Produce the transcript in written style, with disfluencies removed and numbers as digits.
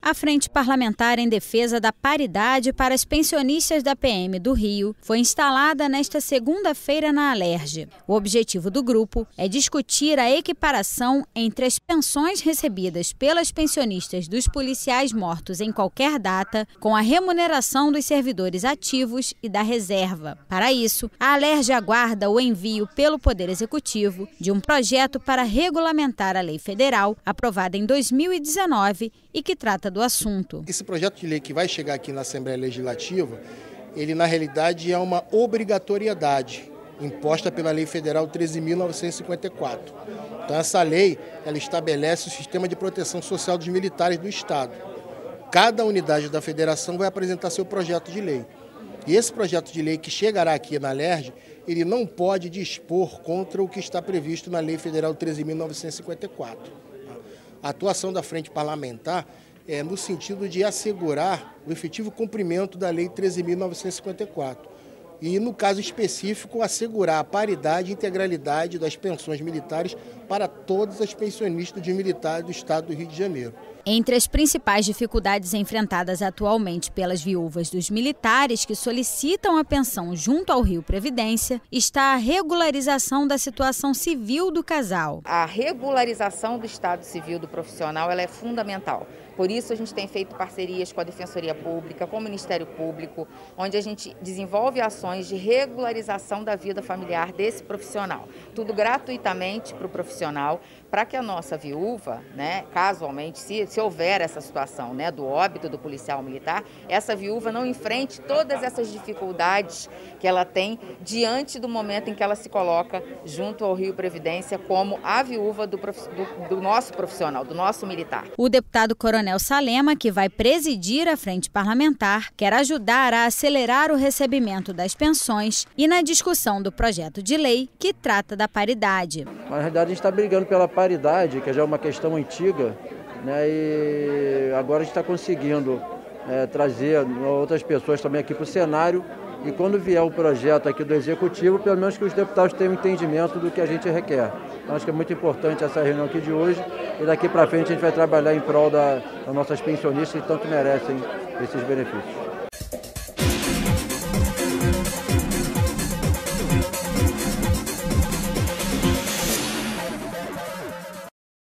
A Frente Parlamentar em Defesa da Paridade para as Pensionistas da PM do Rio foi instalada nesta segunda-feira na Alerj. O objetivo do grupo é discutir a equiparação entre as pensões recebidas pelas pensionistas dos policiais mortos em qualquer data com a remuneração dos servidores ativos e da reserva. Para isso, a Alerj aguarda o envio pelo Poder Executivo de um projeto para regulamentar a lei federal aprovada em 2019 e que trata do assunto. Esse projeto de lei que vai chegar aqui na Assembleia Legislativa, ele na realidade é uma obrigatoriedade imposta pela Lei Federal 13.954. Então essa lei, ela estabelece o sistema de proteção social dos militares do Estado. Cada unidade da federação vai apresentar seu projeto de lei. E esse projeto de lei que chegará aqui na Alerj, ele não pode dispor contra o que está previsto na Lei Federal 13.954. A atuação da Frente Parlamentar é no sentido de assegurar o efetivo cumprimento da Lei 13.954 e, no caso específico, assegurar a paridade e integralidade das pensões militares para todas as pensionistas de militares do Estado do Rio de Janeiro. Entre as principais dificuldades enfrentadas atualmente pelas viúvas dos militares que solicitam a pensão junto ao Rio Previdência está a regularização da situação civil do casal. A regularização do estado civil do profissional ela é fundamental. Por isso a gente tem feito parcerias com a Defensoria Pública, com o Ministério Público, onde a gente desenvolve ações de regularização da vida familiar desse profissional. Tudo gratuitamente para o profissional, para que a nossa viúva, casualmente, se houver essa situação do óbito do policial militar, essa viúva não enfrente todas essas dificuldades que ela tem diante do momento em que ela se coloca junto ao Rio Previdência como a viúva do nosso profissional, do nosso militar. O deputado Coronel Salema, que vai presidir a Frente Parlamentar, quer ajudar a acelerar o recebimento das pensões e na discussão do projeto de lei que trata da paridade. Na realidade, a gente está brigando pela paridade, que já é uma questão antiga, e agora a gente está conseguindo trazer outras pessoas também aqui para o cenário. E quando vier o projeto aqui do Executivo, pelo menos que os deputados tenham entendimento do que a gente requer. Então, acho que é muito importante essa reunião aqui de hoje e daqui para frente a gente vai trabalhar em prol das nossas pensionistas que tanto merecem esses benefícios.